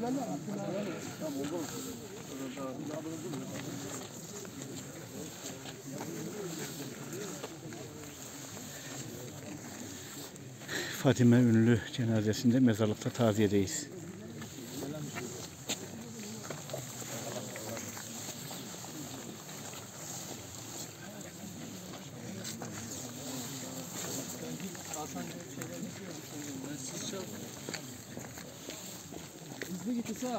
Fatime Ünlü cenazesinde mezarlıkta taziyedeyiz. Hızlı git Isa.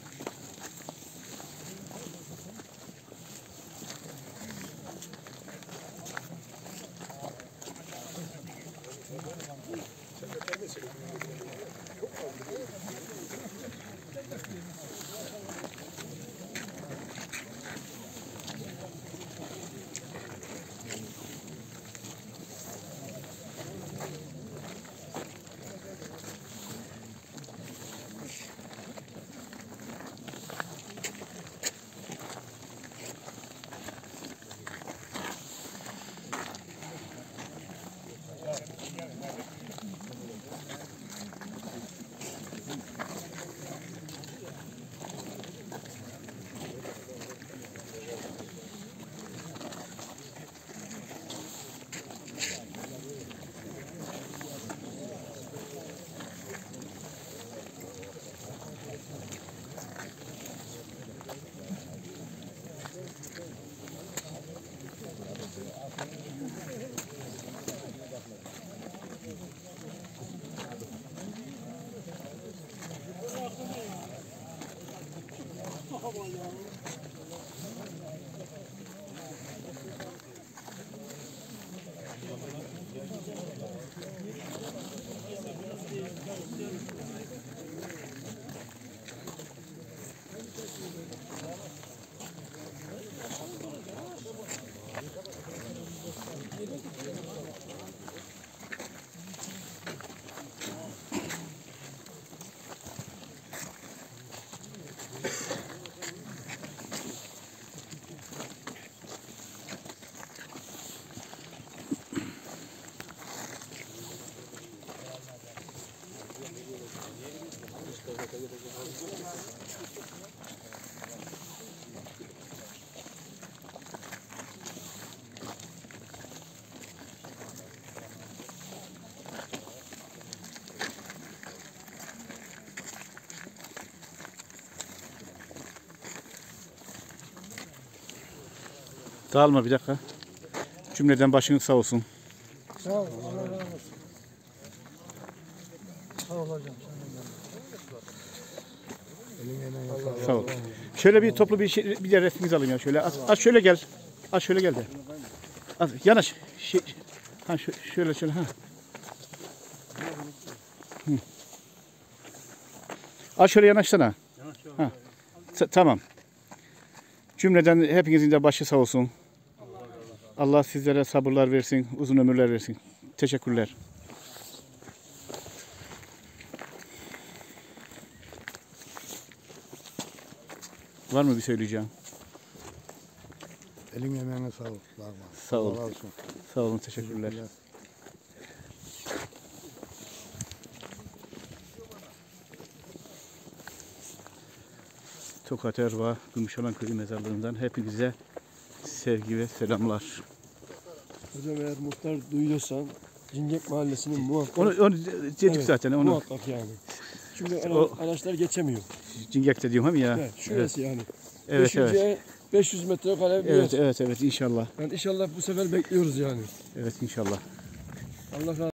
Dağılma bir dakika. Cümleden başınız sağ olsun. Sağ ol. Allah razı olsun. Sağ ol hocam. Sağ ol. Şöyle bir toplu bir de resminizi alayım ya. Şöyle az şöyle gel. Az şöyle gel de. Az yanaş. Ha şöyle ha. Hı. Az şöyle yanaşsana. Ha. Tamam. Cümleden hepinizin de başı sağ olsun. Allah sizlere sabırlar versin, uzun ömürler versin. Teşekkürler. Var mı bir söyleyeceğim? Elin emeğine sağlık. Sağ olun. Sağ olun, teşekkürler. Tokat Erbaa Gümüşalan Köyü mezarlığından hepinize sevgi ve selamlar. Hocam eğer muhtar duyuyorsan Cingek Mahallesi'nin muhakkak... Onu dedik evet, zaten. Onu. Muhakkak yani. Çünkü araçlar geçemiyor. Cingek'te diyorum hem ya. Evet, şurası evet. Yani. Evet, evet. 500 metrekare bir evet, yer. evet inşallah. Yani inşallah bu sefer bekliyoruz yani. Evet inşallah. Allah razı olsun.